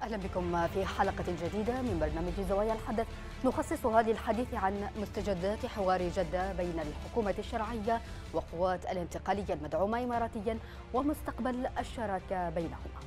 أهلا بكم في حلقة جديدة من برنامج زوايا الحدث نخصصها للحديث عن مستجدات حوار جدة بين الحكومة الشرعية وقوات الانتقالية المدعومة إماراتيا ومستقبل الشراكة بينهما.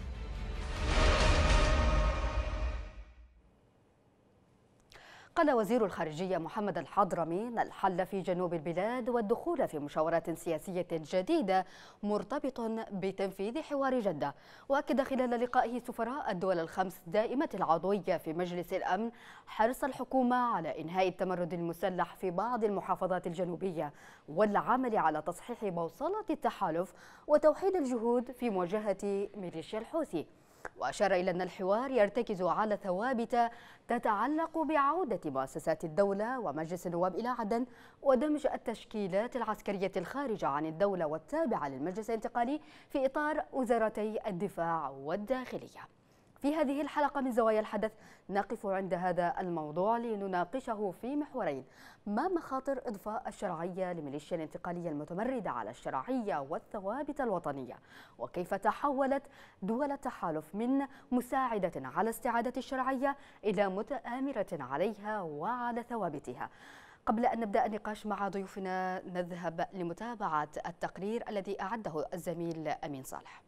قال وزير الخارجية محمد الحضرمي أن الحل في جنوب البلاد والدخول في مشاورات سياسية جديدة مرتبط بتنفيذ حوار جدة. وأكد خلال لقائه سفراء الدول الخمس دائمة العضوية في مجلس الأمن حرص الحكومة على إنهاء التمرد المسلح في بعض المحافظات الجنوبية والعمل على تصحيح بوصلة التحالف وتوحيد الجهود في مواجهة ميليشيا الحوثي. وأشار إلى أن الحوار يرتكز على ثوابت تتعلق بعودة مؤسسات الدولة ومجلس النواب إلى عدن ودمج التشكيلات العسكرية الخارجة عن الدولة والتابعة للمجلس الانتقالي في إطار وزارتي الدفاع والداخلية. في هذه الحلقة من زوايا الحدث نقف عند هذا الموضوع لنناقشه في محورين: ما مخاطر إضفاء الشرعية لميليشيا الانتقالية المتمردة على الشرعية والثوابت الوطنية، وكيف تحولت دول التحالف من مساعدة على استعادة الشرعية إلى متآمرة عليها وعلى ثوابتها. قبل أن نبدأ النقاش مع ضيوفنا نذهب لمتابعة التقرير الذي أعده الزميل أمين صالح.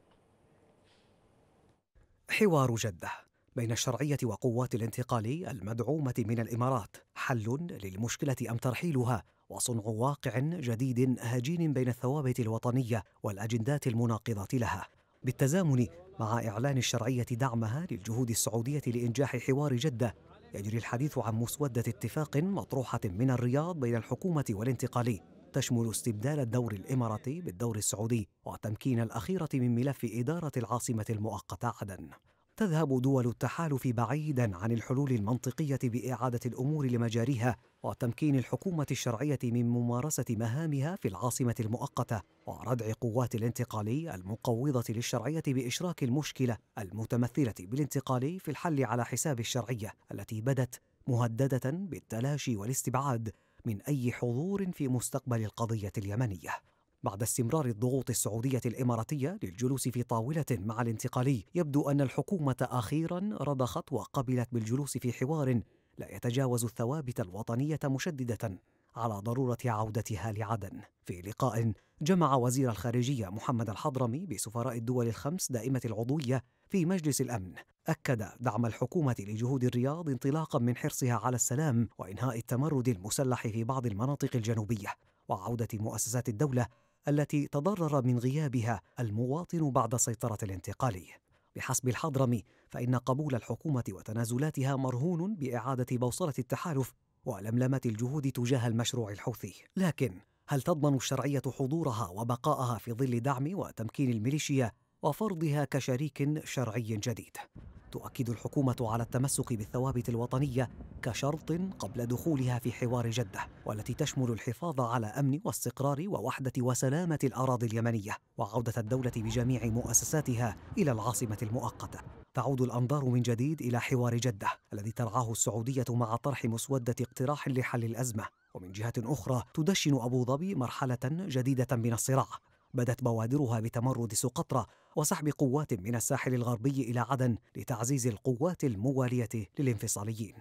حوار جدة بين الشرعية وقوات الانتقال المدعومة من الإمارات حل للمشكلة أم ترحيلها وصنع واقع جديد هجين بين الثوابت الوطنية والأجندات المناقضة لها، بالتزامن مع إعلان الشرعية دعمها للجهود السعودية لإنجاح حوار جدة. يجري الحديث عن مسودة اتفاق مطروحة من الرياض بين الحكومة والانتقال تشمل استبدال الدور الإماراتي بالدور السعودي وتمكين الأخيرة من ملف إدارة العاصمة المؤقتة عدن. تذهب دول التحالف بعيدا عن الحلول المنطقية بإعادة الأمور لمجاريها وتمكين الحكومة الشرعية من ممارسة مهامها في العاصمة المؤقتة وردع قوات الانتقال المقوضة للشرعية بإشراك المشكلة المتمثلة بالانتقال في الحل على حساب الشرعية التي بدت مهددة بالتلاشي والاستبعاد من أي حضور في مستقبل القضية اليمنية. بعد استمرار الضغوط السعودية الإماراتية للجلوس في طاولة مع الانتقالي، يبدو أن الحكومة أخيرا رضخت وقبلت بالجلوس في حوار لا يتجاوز الثوابت الوطنية، مشددة على ضرورة عودتها لعدن. في لقاء جمع وزير الخارجية محمد الحضرمي بسفراء الدول الخمس دائمة العضوية في مجلس الأمن، أكد دعم الحكومة لجهود الرياض انطلاقا من حرصها على السلام وإنهاء التمرد المسلح في بعض المناطق الجنوبية وعودة مؤسسات الدولة التي تضرر من غيابها المواطن بعد سيطرة الانتقالي. بحسب الحضرمي فإن قبول الحكومة وتنازلاتها مرهون بإعادة بوصلة التحالف ولملمة الجهود تجاه المشروع الحوثي. لكن هل تضمن الشرعية حضورها وبقائها في ظل دعم وتمكين الميليشيا وفرضها كشريك شرعي جديد؟ تؤكد الحكومة على التمسك بالثوابت الوطنية كشرط قبل دخولها في حوار جدة، والتي تشمل الحفاظ على أمن واستقرار ووحدة وسلامة الأراضي اليمنية وعودة الدولة بجميع مؤسساتها إلى العاصمة المؤقتة. تعود الأنظار من جديد إلى حوار جدة الذي ترعاه السعودية مع طرح مسودة اقتراح لحل الأزمة، ومن جهة أخرى تدشن أبو ظبي مرحلة جديدة من الصراع بدت بوادرها بتمرد سقطرى وسحب قوات من الساحل الغربي إلى عدن لتعزيز القوات الموالية للانفصاليين.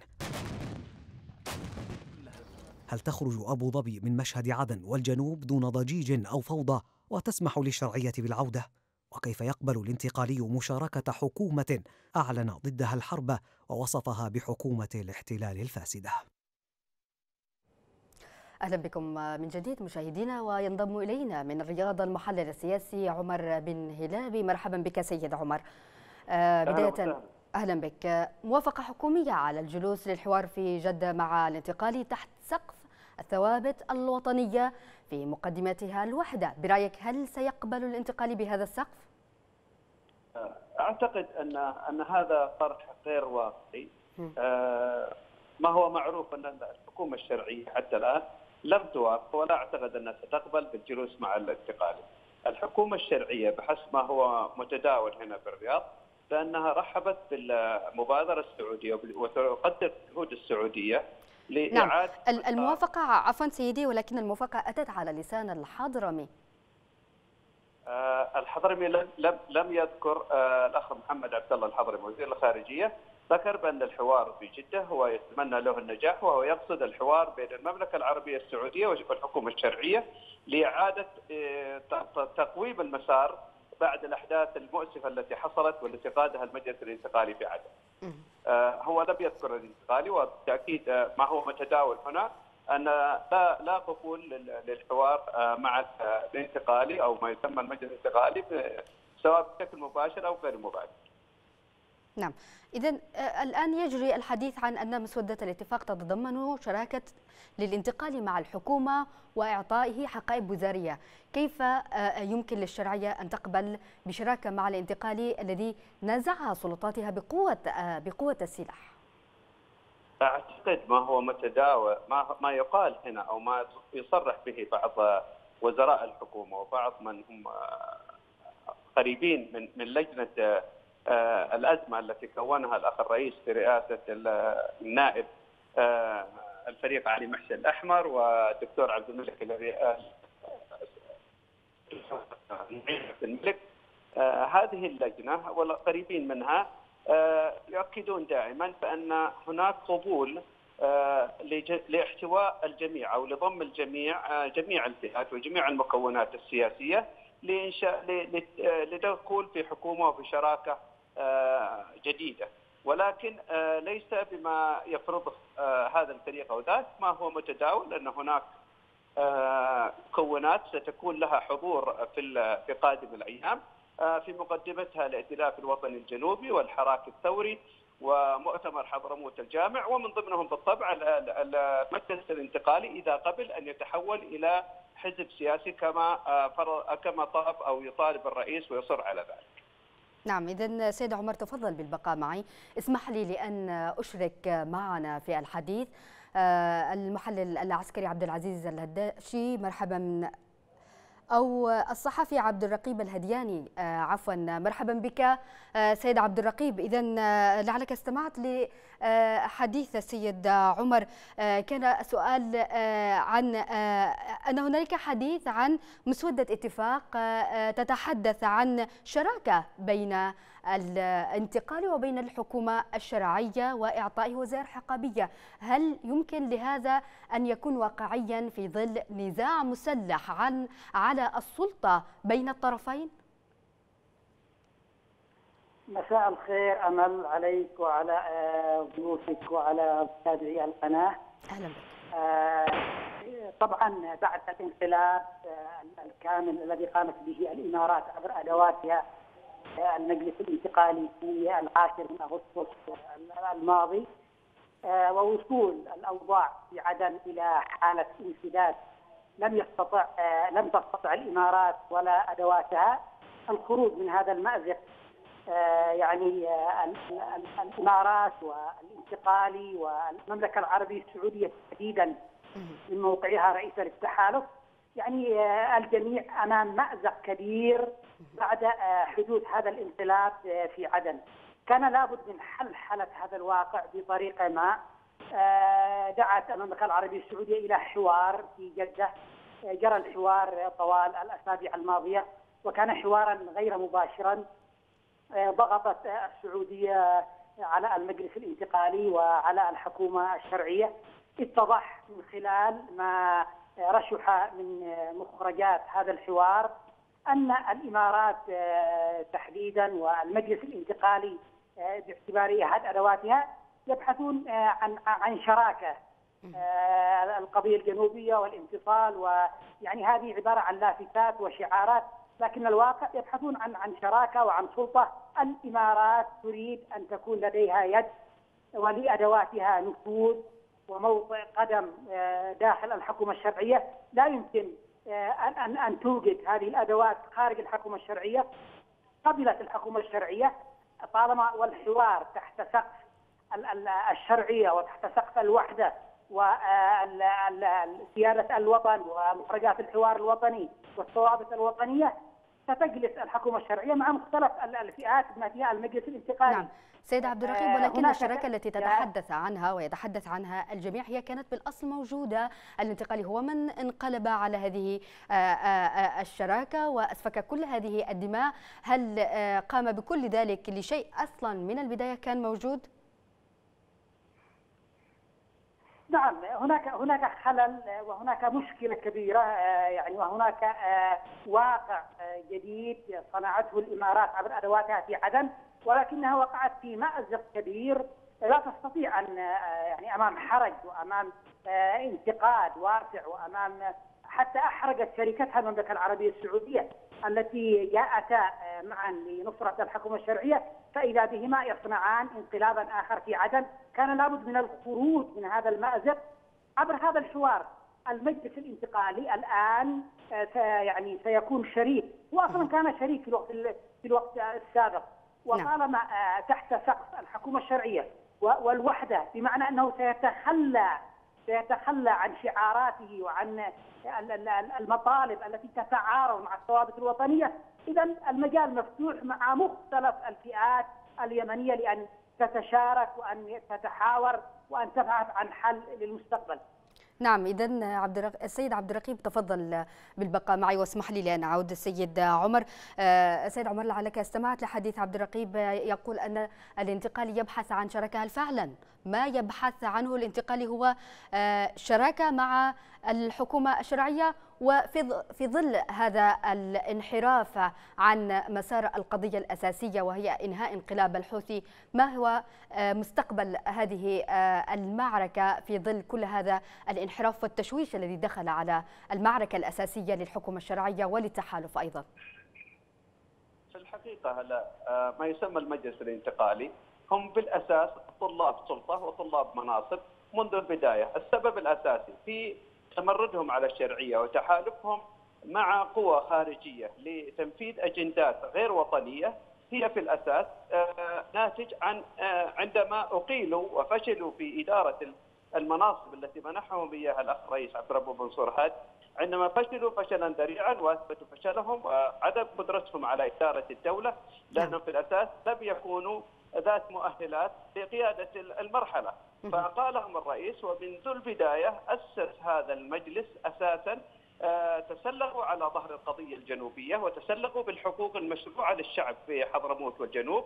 هل تخرج أبو ظبي من مشهد عدن والجنوب دون ضجيج أو فوضى وتسمح للشرعية بالعودة؟ وكيف يقبل الانتقالي مشاركة حكومة أعلن ضدها الحرب ووصفها بحكومة الاحتلال الفاسدة؟ أهلا بكم من جديد مشاهدينا، وينضم إلينا من الرياض المحلل السياسي عمر بن هلابي. مرحبا بك سيد عمر. بداية أهلا بك. موافقة حكومية على الجلوس للحوار في جدة مع الانتقالي تحت سقف الثوابت الوطنية في مقدمتها الوحدة، برأيك هل سيقبل الانتقالي بهذا السقف؟ أعتقد أن هذا طرح غير واقعي. ما هو معروف أن الحكومة الشرعية حتى الآن لم توافق، ولا أعتقد أنها ستقبل بالجلوس مع الانتقالي. الحكومة الشرعية بحسب ما هو متداول هنا بالرياض فإنها رحبت بالمبادرة السعودية وتقدر جهود السعودية لإعادة الموافقة. عفوا سيدي، ولكن الموافقة أتت على لسان الحضرمي. الحضرمي لم يذكر الاخ محمد عبد الله الحضرمي وزير الخارجيه، ذكر بان الحوار في جده هو يتمنى له النجاح، وهو يقصد الحوار بين المملكه العربيه السعوديه والحكومه الشرعيه لاعاده تقويم المسار بعد الاحداث المؤسفه التي حصلت والتي قادها المجلس الانتقالي في عدن. هو لم يذكر الانتقالي، وبالتاكيد ما هو متداول هنا ان لا قبول للحوار مع الانتقالي او ما يسمى المجلس الانتقالي سواء بشكل مباشر او غير مباشر. نعم، إذا الآن يجري الحديث عن أن مسودة الاتفاق تتضمن شراكة للانتقال مع الحكومة وإعطائه حقائب وزارية. كيف يمكن للشرعية أن تقبل بشراكة مع الانتقالي الذي نزعها سلطاتها بقوة السلاح؟ أعتقد ما هو متداول، ما يقال هنا أو ما يصرح به بعض وزراء الحكومة وبعض من هم قريبين من لجنة الأزمة التي كونها الأخ الرئيس برئاسة النائب الفريق علي محسن الأحمر والدكتور عبد الملك الملك. هذه اللجنة والقريبين منها يؤكدون دائما بأن هناك قبول لاحتواء الجميع أو لضم الجميع، جميع الفئات وجميع المكونات السياسية لإنشاء لدخول في حكومة وفي شراكة جديدة، ولكن ليس بما يفرضه هذا الفريق أو ذاك. ما هو متداول أن هناك مكونات ستكون لها حضور في قادم الأيام، في مقدمتها الائتلاف الوطني الجنوبي والحراك الثوري ومؤتمر حضرموت الجامع، ومن ضمنهم بالطبع المجلس الانتقالي إذا قبل أن يتحول إلى حزب سياسي كما طلب أو يطالب الرئيس ويصر على ذلك. نعم، إذن سيد عمر تفضل بالبقاء معي. اسمح لي لأن أشرك معنا في الحديث المحلل العسكري عبد العزيز الهداشي. مرحبا. أو الصحفي عبد الرقيب الهدياني، عفوا، مرحبا بك سيد عبد الرقيب. إذن لعلك استمعت لحديث السيد عمر، كان سؤال عن أن هنالك حديث عن مسودة اتفاق تتحدث عن شراكة بين الانتقال وبين الحكومة الشرعية وإعطائه وزائر حقابية. هل يمكن لهذا أن يكون واقعيا في ظل نزاع مسلح على السلطة بين الطرفين؟ مساء الخير أمل عليك وعلى ضيوفك وعلى متابعي القناة. أهلا بك. طبعا بعد الانقلاب الكامل الذي قامت به الإمارات عبر أدواتها المجلس الانتقالي في 10 من أغسطس الماضي، ووصول الأوضاع في عدن إلى حالة انسداد لم تستطع الإمارات ولا أدواتها الخروج من هذا المأزق. يعني الإمارات والانتقالي والمملكة العربية السعودية تحديدا من موقعها رئيسا للتحالف، يعني الجميع أمام مأزق كبير بعد حدوث هذا الانقلاب في عدن. كان لابد من حل هذا الواقع بطريقة ما. دعت المملكة العربية السعودية إلى حوار في جدة. جرى الحوار طوال الأسابيع الماضية وكان حوارا غير مباشرا. ضغطت السعودية على المجلس الانتقالي وعلى الحكومة الشرعية. اتضح من خلال ما رشح من مخرجات هذا الحوار أن الإمارات تحديدا والمجلس الانتقالي باعتباره أحد أدواتها يبحثون عن شراكة. القضية الجنوبية والانفصال، ويعني هذه عبارة عن لافتات وشعارات، لكن الواقع يبحثون عن شراكة وعن سلطة. الإمارات تريد أن تكون لديها يد ولأدواتها نفوذ وموضع قدم داخل الحكومة الشرعية. لا يمكن أن توجد هذه الأدوات خارج الحكومة الشرعية. قبلت الحكومة الشرعية طالما والحوار تحت سقف الشرعية وتحت سقف الوحدة وسيادة الوطن ومخرجات الحوار الوطني والثوابت الوطنية، ستجلس الحكومة الشرعية مع مختلف الفئات بما فيها المجلس الانتقالي. نعم سيد عبد الرقيب، ولكن الشراكة التي تتحدث عنها ويتحدث عنها الجميع هي كانت بالأصل موجودة. الانتقالي هو من انقلب على هذه الشراكة وأسفك كل هذه الدماء. هل قام بكل ذلك لشيء أصلا من البداية كان موجود؟ نعم، هناك خلل وهناك مشكلة كبيرة، يعني وهناك واقع جديد صنعته الإمارات عبر أدواتها في عدن، ولكنها وقعت في مأزق كبير لا تستطيع أن يعني أمام حرج وأمام انتقاد واسع وأمام حتى أحرجت شركتها المملكة العربية السعودية التي جاءتا معا لنصرة الحكومة الشرعية، فإذا بهما يصنعان انقلابا آخر في عدن. كان لابد من الخروج من هذا المأزق عبر هذا الحوار. المجلس الانتقالي الآن يعني سيكون شريك، وأصلا كان شريك في الوقت السابق، وطالما تحت سقف الحكومة الشرعية والوحدة، بمعنى أنه سيتخلى عن شعاراته وعن المطالب التي تتعارض مع الثوابت الوطنية. إذا المجال مفتوح مع مختلف الفئات اليمنية لأن تتشارك وأن تتحاور وأن تبحث عن حل للمستقبل. نعم، إذا السيد عبد الرقيب تفضل بالبقاء معي واسمح لي لأن أعود السيد عمر. سيد عمر، لعلك استمعت لحديث عبد الرقيب يقول أن الانتقالي يبحث عن شراكة. هل فعلا ما يبحث عنه الانتقالي هو شراكة مع الحكومة الشرعية؟ وفي ظل هذا الانحراف عن مسار القضية الأساسية وهي إنهاء انقلاب الحوثي، ما هو مستقبل هذه المعركة في ظل كل هذا الانحراف والتشويش الذي دخل على المعركة الأساسية للحكومة الشرعية وللتحالف أيضا؟ في الحقيقة هلا ما يسمى المجلس الانتقالي هم بالأساس طلاب سلطة وطلاب مناصب منذ البداية. السبب الأساسي في تمردهم على الشرعية وتحالفهم مع قوى خارجية لتنفيذ أجندات غير وطنية هي في الأساس ناتج عن عندما أقيلوا وفشلوا في إدارة المناصب التي منحهم إياها الأخ الرئيس عبد الرب بن منصور هاد، عندما فشلوا فشلا ذريعا واثبتوا فشلهم وعدم قدرتهم على إدارة الدولة، لأنهم في الأساس لم يكونوا ذات مؤهلات لقيادة المرحلة. فقال لهم الرئيس ومنذ البداية أسس هذا المجلس أساسا تسلقوا على ظهر القضية الجنوبية وتسلقوا بالحقوق المشروعة للشعب في حضرموت والجنوب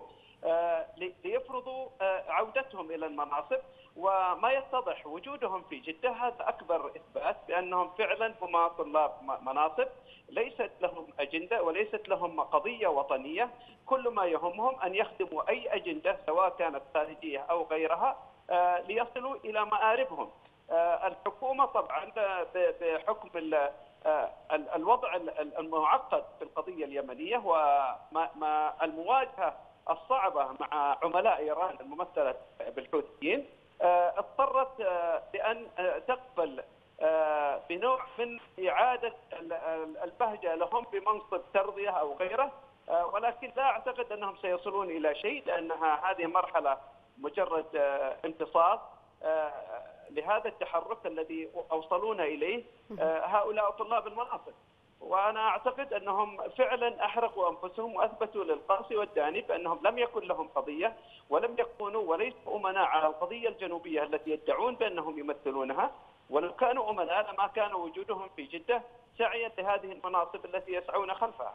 ليفرضوا عودتهم إلى المناصب. وما يتضح وجودهم في جدة هذا أكبر إثبات بأنهم فعلا هم طلاب مناصب ليست لهم أجندة وليست لهم قضية وطنية. كل ما يهمهم أن يخدموا أي أجندة سواء كانت خارجية أو غيرها ليصلوا إلى مآربهم. الحكومة طبعا بحكم الوضع المعقد في القضية اليمنية والمواجهة الصعبة مع عملاء إيران الممثلة بالحوثيين، اضطرت بأن تقبل بنوع من إعادة البهجة لهم بمنصب ترضية أو غيره، ولكن لا أعتقد أنهم سيصلون إلى شيء لأنها هذه مرحلة مجرد امتصاص لهذا التحرك الذي أوصلونا إليه هؤلاء طلاب المناصب. وأنا أعتقد أنهم فعلا أحرقوا أنفسهم وأثبتوا للقاصي والداني بأنهم لم يكن لهم قضية ولم يكونوا وليسوا أمناء على القضية الجنوبية التي يدعون بأنهم يمثلونها. ولو كانوا أمناء لما كان وجودهم في جدة سعيا لهذه المناصب التي يسعون خلفها.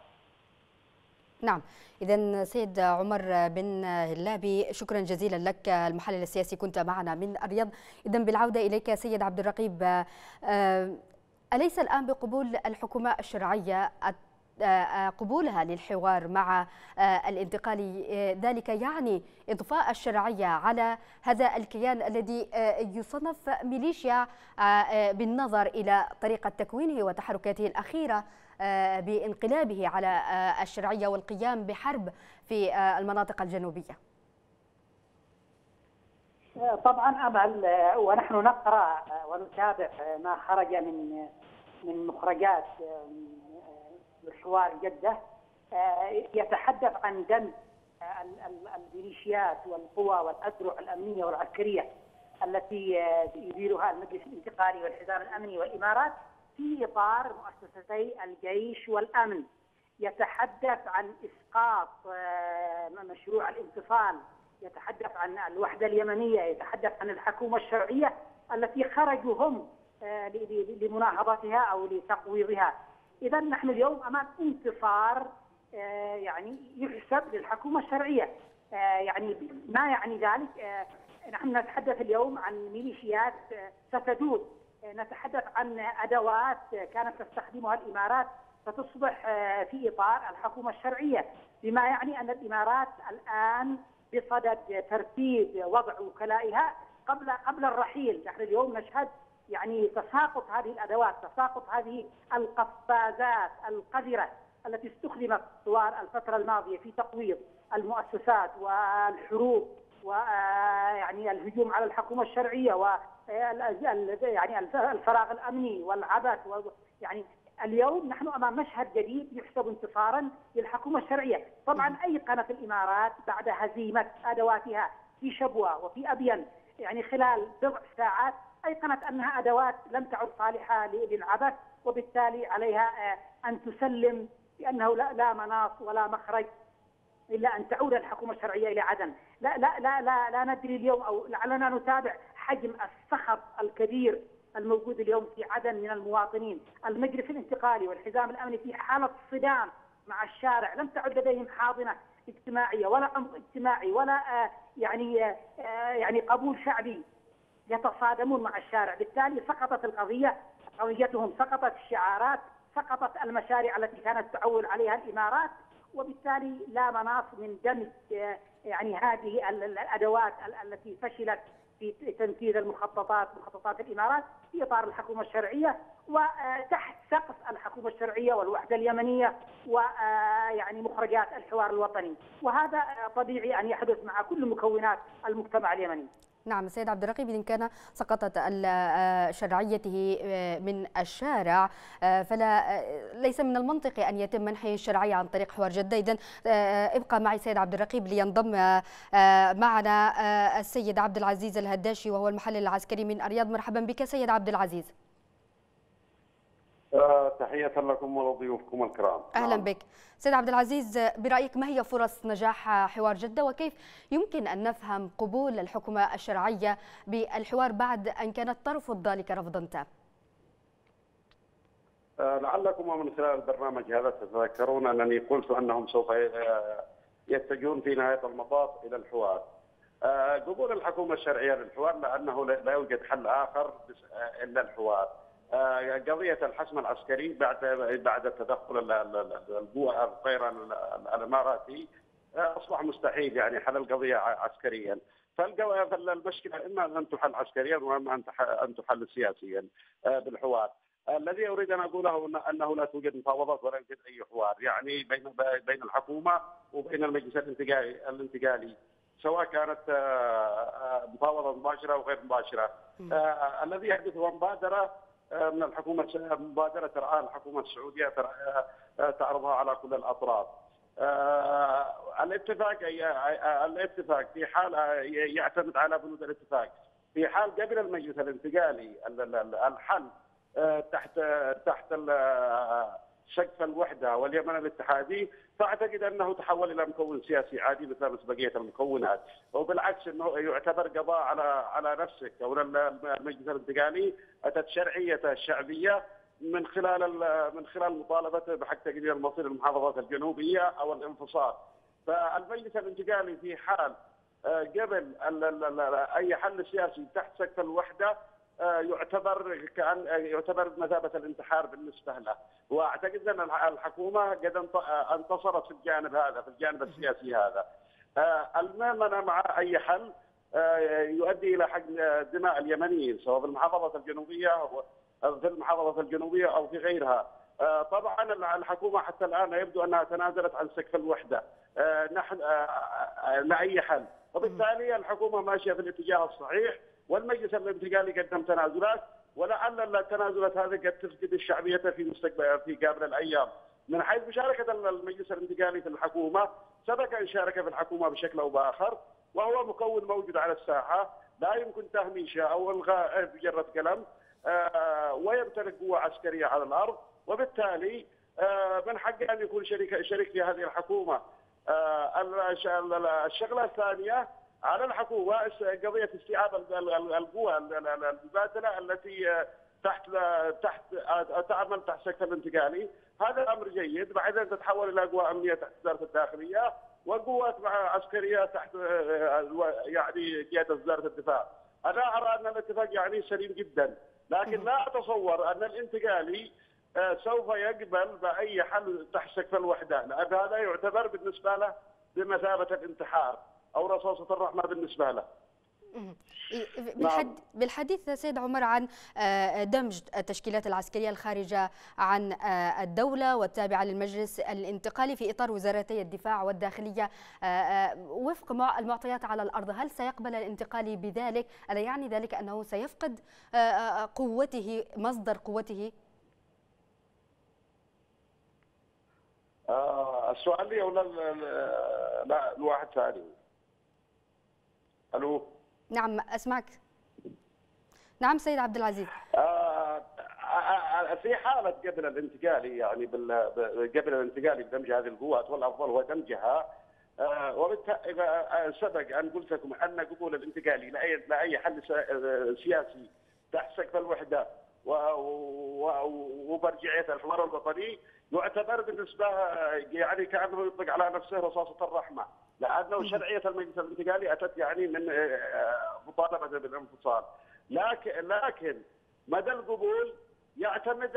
نعم، إذا سيد عمر بن هلابي شكرا جزيلا لك، المحلل السياسي كنت معنا من الرياض. إذا بالعودة إليك سيد عبد الرقيب، أليس الآن بقبول الحكومة الشرعية قبولها للحوار مع الانتقالي ذلك يعني إضفاء الشرعية على هذا الكيان الذي يصنف ميليشيا بالنظر إلى طريقة تكوينه وتحركاته الأخيرة بانقلابه على الشرعية والقيام بحرب في المناطق الجنوبية؟ طبعا أمل، ونحن نقرأ ونتابع ما خرج من مخرجات حوار جدة يتحدث عن دمج الميليشيات والقوى والأذرع الأمنية والعسكرية التي يديرها المجلس الانتقالي والحزام الأمني والإمارات في إطار مؤسستي الجيش والأمن. يتحدث عن إسقاط مشروع الانفصال، يتحدث عن الوحدة اليمنية، يتحدث عن الحكومة الشرعية التي خرجوا هم لمناهضتها أو لتقويضها. إذا نحن اليوم أمام انتصار يعني يحسب للحكومة الشرعية. يعني ما يعني ذلك؟ نحن نتحدث اليوم عن ميليشيات ستدود، نتحدث عن أدوات كانت تستخدمها الإمارات ستصبح في إطار الحكومة الشرعية، بما يعني أن الإمارات الآن بصدد ترتيب وضع وكلائها قبل الرحيل. نحن اليوم نشهد يعني تساقط هذه الأدوات، تساقط هذه القفازات القذرة التي استخدمت طوال الفترة الماضية في تقويض المؤسسات والحروب ويعني الهجوم على الحكومة الشرعية يعني الفراغ الأمني والعبث. يعني اليوم نحن أمام مشهد جديد يحسب انتصارا للحكومة الشرعية. طبعا أيقنت الإمارات بعد هزيمة أدواتها في شبوة وفي أبين يعني خلال بضع ساعات، أيقنت أنها أدوات لم تعد صالحة للعبث، وبالتالي عليها أن تسلم بأنه لا مناص ولا مخرج إلا أن تعود الحكومة الشرعية إلى عدن. لا ندري اليوم، أو لعلنا نتابع حجم السخط الكبير الموجود اليوم في عدن من المواطنين. المجلس الانتقالي والحزام الأمني في حالة صدام مع الشارع، لم تعد لديهم حاضنة اجتماعية ولا عمق اجتماعي ولا يعني قبول شعبي، يتصادمون مع الشارع. بالتالي سقطت القضية، قضيتهم سقطت، الشعارات سقطت، المشاريع التي كانت تعول عليها الإمارات، وبالتالي لا مناص من دمج يعني هذه الأدوات التي فشلت في تنفيذ مخططات الإمارات في إطار الحكومة الشرعية وتحت سقف الحكومة الشرعية والوحدة اليمنية ويعني مخرجات الحوار الوطني. وهذا طبيعي أن يحدث مع كل مكونات المجتمع اليمني. نعم السيد عبد الرقيب، إن كان سقطت شرعيته من الشارع فلا ليس من المنطقي أن يتم منحه الشرعية عن طريق حوار جدة. إذن ابقى معي سيد عبد الرقيب لينضم معنا السيد عبد العزيز الهداشي وهو المحلل العسكري من الرياض. مرحبا بك سيد عبد العزيز. تحية لكم ولضيوفكم الكرام. أهلا بك سيد عبد العزيز، برأيك ما هي فرص نجاح حوار جدة، وكيف يمكن أن نفهم قبول الحكومة الشرعية بالحوار بعد أن كانت ترفض ذلك رفضا تام؟ لعلكم من خلال البرنامج هذا تتذكرون أنني قلت أنهم سوف يتجهون في نهاية المطاف إلى الحوار. قبول الحكومة الشرعية للحوار لأنه لا يوجد حل آخر إلا الحوار. قضية الحسم العسكري بعد تدخل الطيران الإماراتي أصبح مستحيل يعني حل القضية عسكريا. فالمشكلة إما أن تحل عسكريا وإما أن تحل سياسيا بالحوار. الذي أريد أن أقوله أنه لا توجد مفاوضات ولا يوجد أي حوار يعني بين الحكومة وبين المجلس الانتقالي، سواء كانت مفاوضة مباشرة أو غير مباشرة. الذي يحدث هو مبادرة من الحكومة، مبادرة ترعاها الحكومة السعودية تعرضها على كل الأطراف. الاتفاق في حال يعتمد على بنود الاتفاق. في حال قبل المجلس الانتقالي الحل تحت سقف الوحدة واليمن الاتحادي، فأعتقد أنه تحول إلى مكون سياسي عادي مثل بقية المكونات، وبالعكس أنه يعتبر قضاء على نفسك أو المجلس الانتقالي أتت شرعيته الشعبية من خلال مطالبته بحق تقدير المصير المحافظات الجنوبية أو الانفصال. فالمجلس الانتقالي في حال قبل أي حل سياسي تحت سقف الوحدة يعتبر بمثابة الانتحار بالنسبة له. واعتقد ان الحكومة قد انتصرت في الجانب هذا، في الجانب السياسي هذا. المؤمنة مع اي حل يؤدي الى حق دماء اليمنيين سواء في المحافظة الجنوبية او في غيرها. طبعا الحكومة حتى الان يبدو انها تنازلت عن سقف الوحدة لاي حل، وبالتالي الحكومة ماشية في الاتجاه الصحيح، والمجلس الانتقالي قدم تنازلات، ولعل التنازلات هذه قد تفقد الشعبية في قابل الايام. من حيث مشاركة المجلس الانتقالي في الحكومة، سبق ان شارك في الحكومة بشكل او باخر، وهو مكون موجود على الساحة لا يمكن تهميشه او الغاء بجرة قلم، ويمتلك قوة عسكرية على الارض، وبالتالي من حقه ان يكون شريك في هذه الحكومه. الشغله الثانيه على الحكومه قضيه استيعاب القوى المبادله التي تحت تعمل تحت سكتر الانتقالي. هذا امر جيد، بعدين تتحول الى قوى امنيه تحت وزاره الداخليه وقوات عسكريه تحت يعني قياده وزاره الدفاع. انا ارى ان الاتفاق يعني سليم جدا، لكن لا اتصور ان الانتقالي سوف يقبل باي حل تحت سقف الوحده، لان هذا يعتبر بالنسبه له بمثابه الانتحار او رصاصه الرحمه بالنسبه له. بالحديث سيد عمر عن دمج التشكيلات العسكرية الخارجة عن الدولة والتابعة للمجلس الانتقالي في إطار وزارتي الدفاع والداخلية وفق المعطيات على الأرض، هل سيقبل الانتقالي بذلك؟ ألا يعني ذلك أنه سيفقد قوته، مصدر قوته؟ السؤال لي ولا لا الواحد ثاني؟ الو. نعم أسمعك. نعم سيد عبد العزيز. في حالة قبل الانتقالي يعني قبل الانتقالي بدمج هذه القوات، والأفضل هو دمجها. وبالتالي سبق أن قلت لكم أن قبول الانتقالي لأي حل سياسي تحت سقف الوحدة وبرجعية الحوار الوطني يعتبر بالنسبة يعني كأنه يطلق على نفسه رصاصة الرحمة، لأنه شرعية المجلس الانتقالي أتت يعني من مطالبة بالانفصال. لكن مدى القبول يعتمد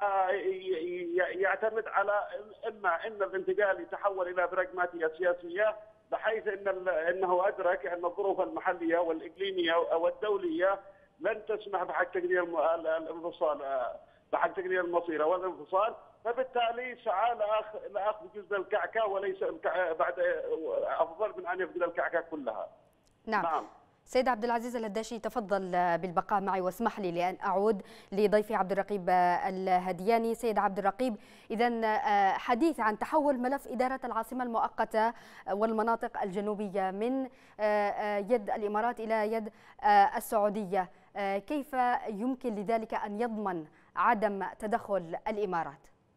على إما أن الانتقالي تحول إلى براغماتية سياسية، بحيث أنه أدرك أن الظروف المحلية والإقليمية والدولية لن تسمح بحق تقدير الانفصال، بحق تقدير المصير والانفصال، فبالتالي سعى لأخذ جزء الكعكة وليس بعد أفضل من أن يفقد الكعكة كلها. نعم. سيد عبد العزيز الهداشي، تفضل بالبقاء معي واسمح لي لأن أعود لضيفي عبد الرقيب الهدياني. سيد عبد الرقيب، إذن حديث عن تحول ملف إدارة العاصمة المؤقتة والمناطق الجنوبية من يد الإمارات إلى يد السعودية، كيف يمكن لذلك أن يضمن عدم تدخل الإمارات؟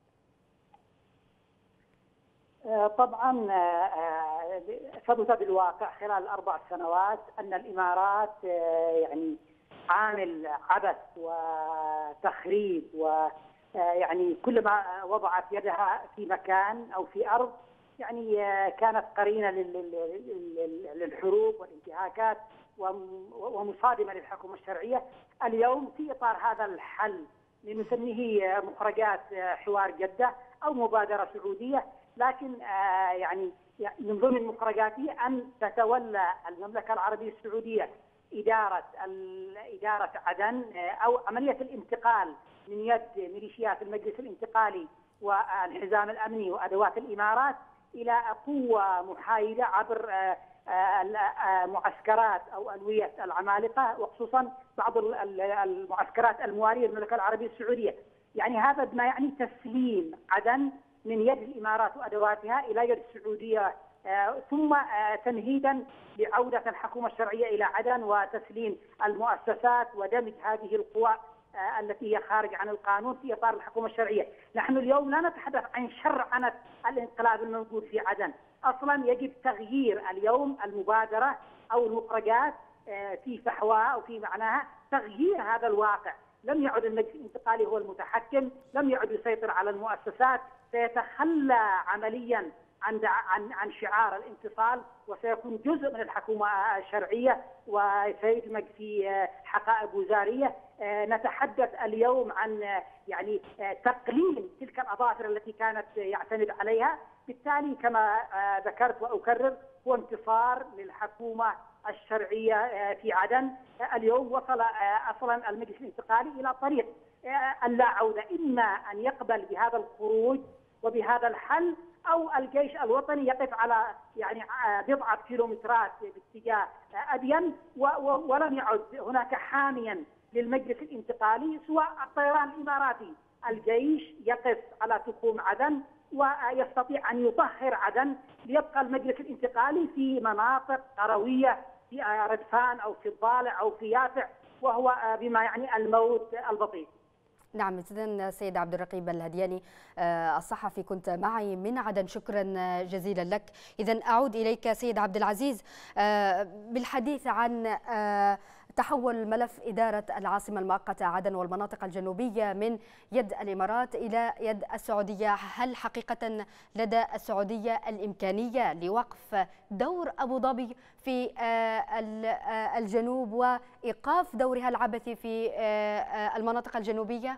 طبعا ثبت بالواقع خلال 4 سنوات أن الإمارات يعني عامل عبث وتخريب، ويعني كلما وضعت يدها في مكان أو في أرض يعني كانت قرينة للحروب والانتهاكات ومصادمة للحكومة الشرعية. اليوم في إطار هذا الحل لنسميه مخرجات حوار جدة أو مبادرة سعودية، لكن يعني من ضمن مخرجاته أن تتولى المملكة العربية السعودية إدارة عدن أو عملية الانتقال من يد ميليشيات المجلس الانتقالي والحزام الأمني وأدوات الإمارات إلى قوة محايدة عبر معسكرات أو ألوية العمالقة، وخصوصا بعض المعسكرات الموالية للمملكة العربية السعودية. يعني هذا بما يعني تسليم عدن من يد الإمارات وأدواتها إلى يد السعودية، ثم تمهيدا لعودة الحكومة الشرعية إلى عدن وتسليم المؤسسات ودمج هذه القوى التي هي خارج عن القانون في إطار الحكومة الشرعية. نحن اليوم لا نتحدث عن شرعنة الانقلاب الموجود في عدن، أصلا يجب تغيير اليوم المبادرة أو المخرجات في فحواها أو في معناها تغيير هذا الواقع. لم يعد المجلس الانتقالي هو المتحكم، لم يعد يسيطر على المؤسسات، سيتخلى عمليا عن شعار الانفصال وسيكون جزء من الحكومة الشرعية وسيدمج في حقائب وزارية. نتحدث اليوم عن يعني تقليل تلك الأظافر التي كانت يعتمد عليها، بالتالي كما ذكرت وأكرر هو انتصار للحكومة الشرعية في عدن. اليوم وصل أصلا المجلس الانتقالي إلى طريق اللا عودة، إما أن يقبل بهذا الخروج وبهذا الحل، أو الجيش الوطني يقف على يعني بضعة كيلومترات باتجاه أبين، ولم يعد هناك حاميا للمجلس الانتقالي سوى الطيران الإماراتي. الجيش يقف على تخوم عدن ويستطيع أن يطهر عدن ليبقى المجلس الانتقالي في مناطق قروية في ردفان أو في الضالع أو في يافع، وهو بما يعني الموت البطيء. نعم، إذن سيد عبد الرقيب الهدياني الصحفي كنت معي من عدن، شكرا جزيلا لك. إذن أعود إليك سيد عبد العزيز بالحديث عن تحول ملف إدارة العاصمة المؤقتة عدن والمناطق الجنوبية من يد الإمارات إلى يد السعودية. هل حقيقة لدى السعودية الإمكانية لوقف دور أبو ظبي في الجنوب وإيقاف دورها العبثي في المناطق الجنوبية؟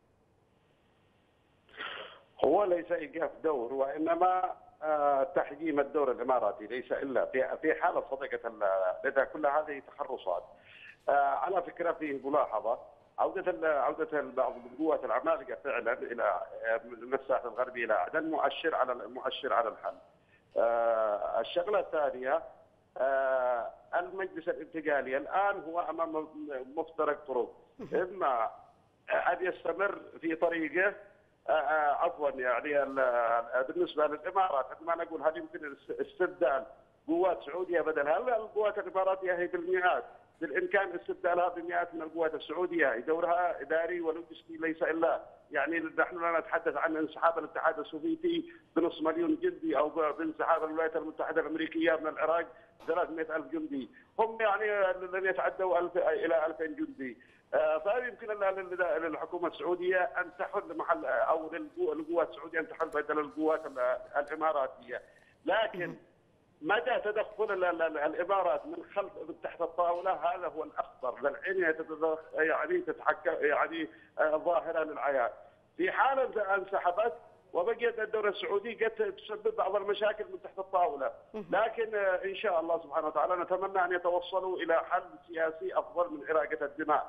هو ليس إيقاف دور، وإنما تحجيم الدور الإماراتي، ليس إلا في حالة صديقة لدى كل هذه تحرصات. على فكرة فيه ملاحظة، عودة بعض قوات العمالقة فعلا إلى من الساحل الغربي إلى عدن مؤشر على الحل. الشغلة الثانية، المجلس الانتقالي الآن هو أمام مفترق طرق، إما أن يستمر في طريقه عفوا يعني بالنسبة للإمارات عندما نقول هل يمكن استبدال قوات سعودية بدلها؟ القوات الإماراتية هي بالمئات، بالإمكان استبدالها بمئات من القوات السعودية، دورها إداري ولوجستي ليس إلا يعني نحن لا نتحدث عن انسحاب الاتحاد السوفيتي بنصف مليون جندي أو بانسحاب الولايات المتحدة الأمريكية من العراق 300,000 جندي، هم يعني لن يتعدوا إلى 2000 جندي. فيمكن للحكومة السعودية أن تحل محل أو للقوات السعودية أن تحل بدل القوات الإماراتية، لكن مدى تدخل الامارات من خلف تحت الطاوله هذا هو الاخطر، للعين يعني تتحكم يعني ظاهره للعيان. في حاله انسحبت وبقيت الدوله السعوديه قد تسبب بعض المشاكل من تحت الطاوله، لكن ان شاء الله سبحانه وتعالى نتمنى ان يتوصلوا الى حل سياسي افضل من اراقه الدماء.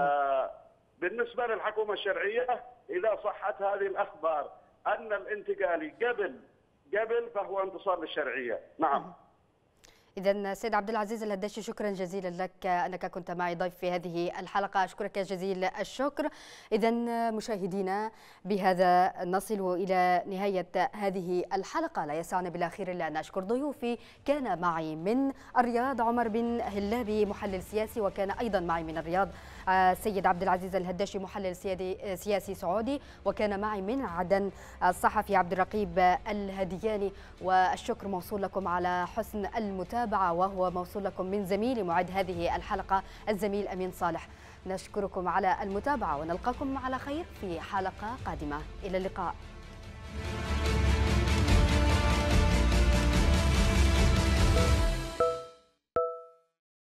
بالنسبه للحكومه الشرعيه، اذا صحت هذه الاخبار ان الانتقالي قبل فهو انتصار للشرعية. نعم. إذن سيد عبد العزيز الهداشي، شكرا جزيلا لك أنك كنت معي ضيف في هذه الحلقة، أشكرك جزيل الشكر. إذن مشاهدينا بهذا نصل إلى نهاية هذه الحلقة، لا يسعنا بالأخير إلا أن أشكر ضيوفي. كان معي من الرياض عمر بن هلابي محلل سياسي، وكان أيضا معي من الرياض السيد عبد العزيز الهداشي محلل سياسي سعودي، وكان معي من عدن الصحفي عبد الرقيب الهدياني. والشكر موصول لكم على حسن المتابعة، وهو موصول لكم من زميلي معد هذه الحلقة الزميل أمين صالح. نشكركم على المتابعة ونلقاكم على خير في حلقة قادمة. إلى اللقاء.